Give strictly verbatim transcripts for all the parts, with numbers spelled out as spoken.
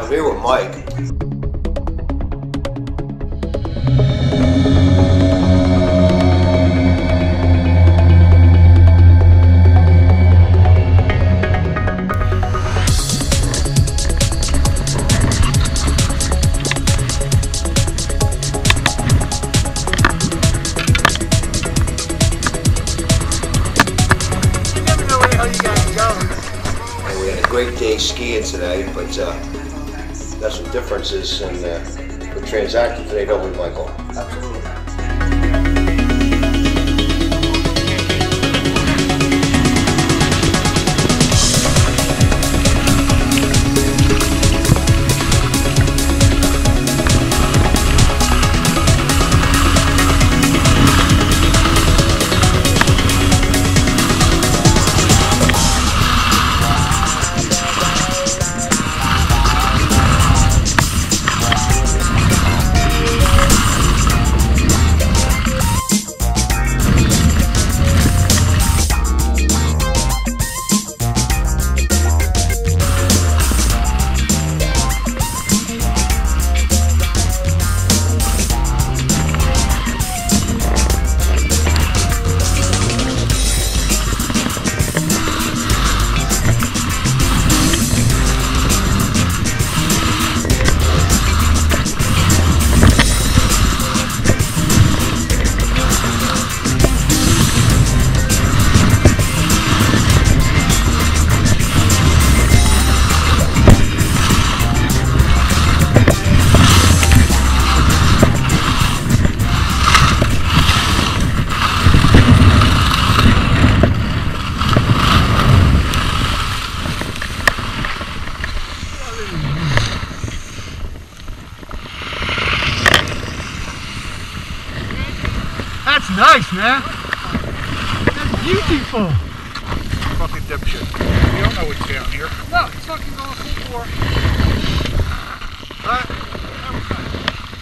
I'm here with Mike. Great day skiing today, but uh, got some differences, and uh, we're transacting today, don't we, Michael? Absolutely. That's nice, man. That's beautiful. Fucking dipshit. You don't know what's down here. No, it's fucking going full bore. Alright, that was nice.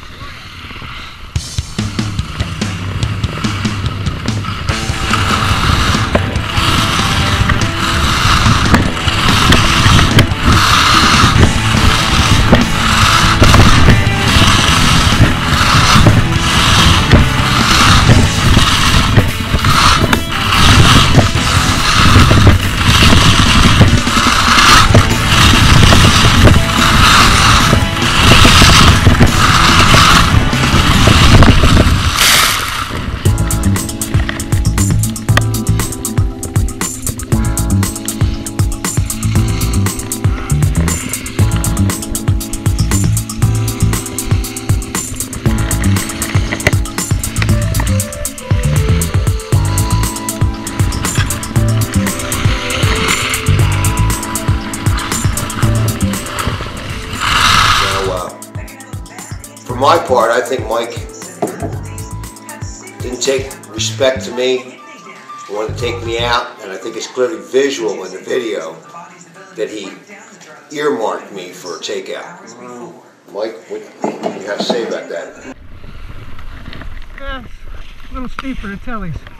For my part, I think Mike didn't take respect to me. He wanted to take me out, and I think it's clearly visual in the video that he earmarked me for a takeout. Mike, what do you have to say about that? Yeah, a little steep for the tellies. You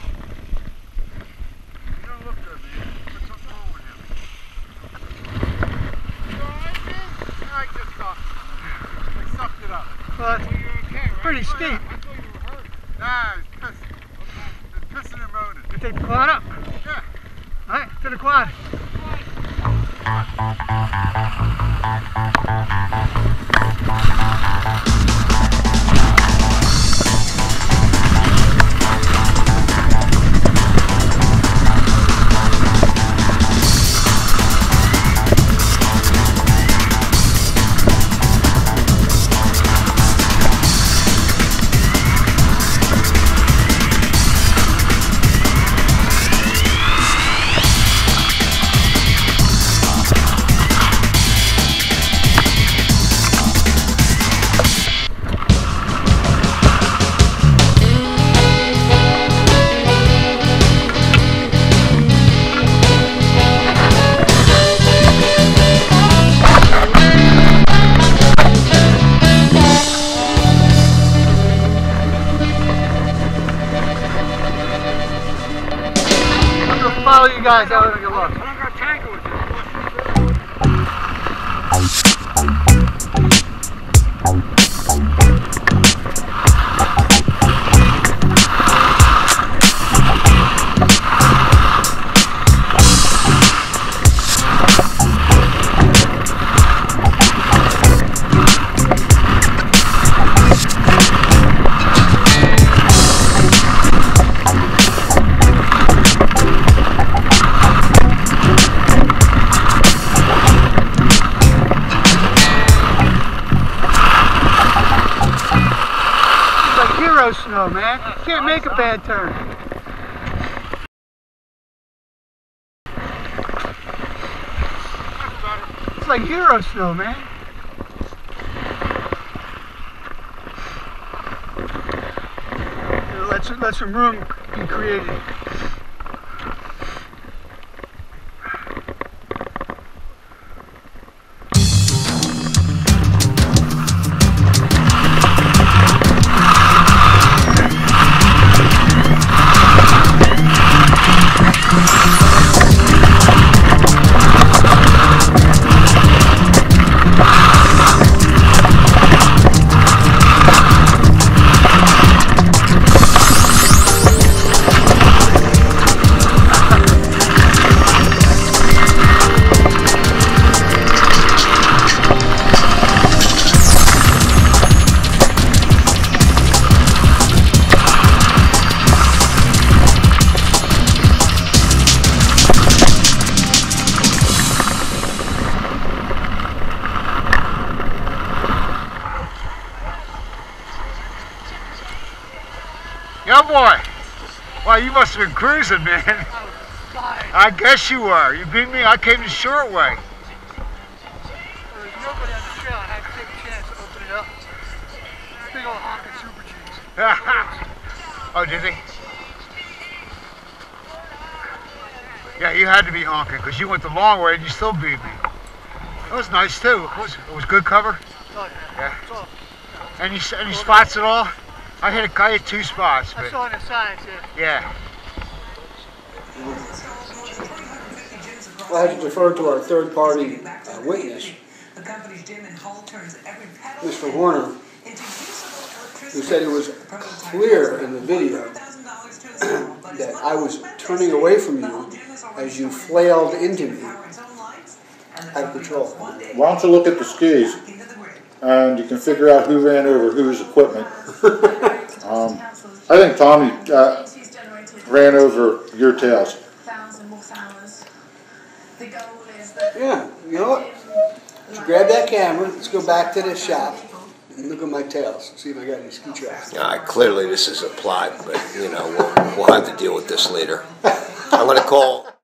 don't look good, man. There's something wrong with him. You alright, man? I just got I sucked it up. But Well, you're okay, right? pretty steep. I thought you were hurt. Nah, it's pissing. It's pissing and moaning. You take the quad up? Yeah. Alright, to the quad. Follow you guys out of your look. I don't got tango with you. slow, man. You can't make a bad turn. It's like Euro snow, man. Let some, let some room be created. Yeah, boy. Wow, you must have been cruising, man. I was flying. I guess you were. You beat me. I came the short way. There was nobody on the trail. I had to take a chance to open it up. Big old honking super G's. Oh, did he? Yeah, you had to be honking because you went the long way and you still beat me. That was nice too. It was, it was good cover. Oh, Yeah. It's all, Any any spots at all? I hit a I hit two spots. I But saw in the signs, yeah. yeah. I have to defer to our third-party uh, witness, Mister Warner, who said it was clear in the video that I was turning away from you as you flailed into me at patrol. Why don't you look at the skis and you can figure out who ran over whose equipment. um, I think Tommy uh, ran over your tails. Yeah, you know what? Let's grab that camera, let's go back to the shop and look at my tails, see if I got any ski tracks. All right, clearly this is a plot, but, you know, we'll, we'll have to deal with this later. I'm going to call...